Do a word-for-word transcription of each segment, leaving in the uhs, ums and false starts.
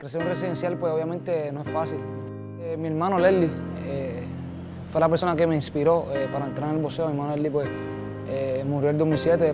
crecer en un residencial, pues obviamente no es fácil. Eh, mi hermano Leslie eh, fue la persona que me inspiró eh, para entrar en el boxeo. Mi hermano Leslie pues, eh, murió en el dos mil siete.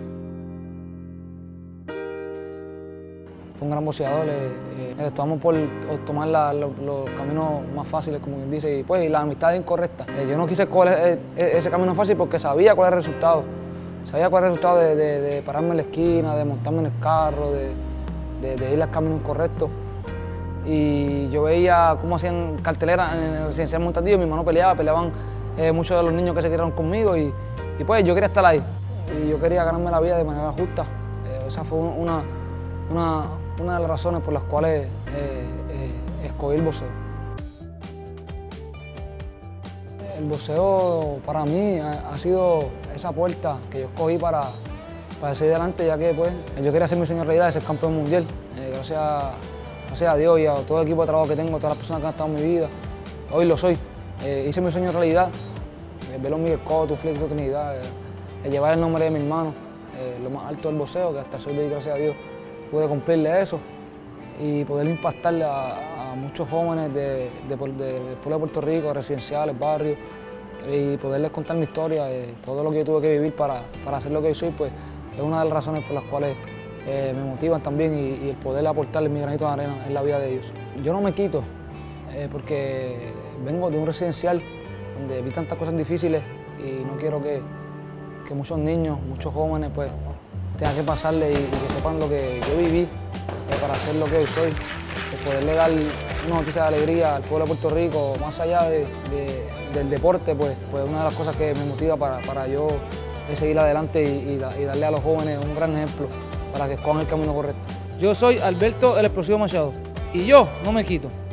Fue un gran boxeador. Eh, eh, Estamos por tomar la, lo, los caminos más fáciles, como quien dice, y pues y la amistad es incorrecta. Eh, yo no quise coger eh, ese camino fácil porque sabía cuál era el resultado. Sabía cuál era el resultado de, de, de pararme en la esquina, de montarme en el carro, de, de, de ir al camino incorrecto. Y yo veía cómo hacían cartelera en el residencial Montandillo, mi hermano peleaba, peleaban eh, muchos de los niños que se quedaron conmigo y, y pues yo quería estar ahí. Y yo quería ganarme la vida de manera justa. Eh, esa fue una, una, una de las razones por las cuales eh, eh, escogí el boxeo. El boxeo para mí ha, ha sido esa puerta que yo escogí para, para seguir adelante, ya que pues, yo quería hacer mi sueño realidad de ser campeón mundial. Eh, gracias, gracias a Dios y a todo el equipo de trabajo que tengo, todas las personas que han estado en mi vida, hoy lo soy. Eh, hice mi sueño realidad, eh, verlo Miguel Cotto, Félix Trinidad, eh, eh, llevar el nombre de mi hermano, eh, lo más alto del boxeo, que hasta el sol de hoy, gracias a Dios, pude cumplirle eso y poder impactarle a, a muchos jóvenes de, de, de, del pueblo de Puerto Rico, residenciales, barrios, y poderles contar mi historia, eh, todo lo que yo tuve que vivir para, para hacer lo que soy, pues es una de las razones por las cuales eh, me motivan también y, y el poder aportarles mi granito de arena en la vida de ellos. Yo no me quito eh, porque vengo de un residencial donde vi tantas cosas difíciles y no quiero que, que muchos niños, muchos jóvenes pues tengan que pasarle y, y que sepan lo que yo viví eh, para hacer lo que hoy soy, pues poderle dar una noticia de alegría al pueblo de Puerto Rico, más allá de, de, del deporte, pues, pues una de las cosas que me motiva para, para yo seguir adelante y, y, da, y darle a los jóvenes un gran ejemplo para que escojan el camino correcto. Yo soy Alberto el Explosivo Machado y yo no me quito.